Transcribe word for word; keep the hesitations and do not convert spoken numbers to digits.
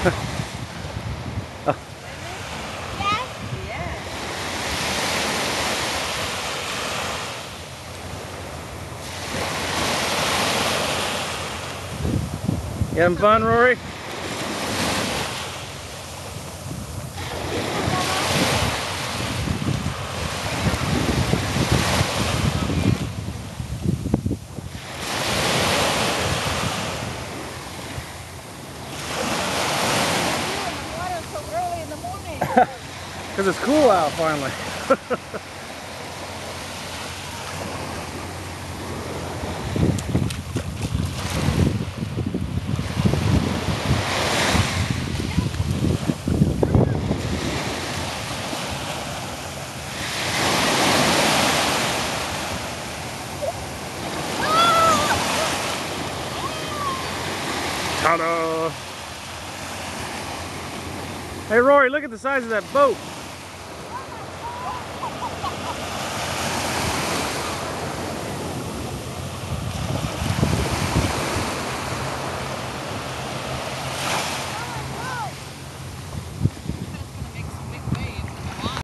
Oh. Yes. Yeah. You having fun, Rory? Because it's cool out finally. Ta-da! Hey Rory, look at the size of that boat.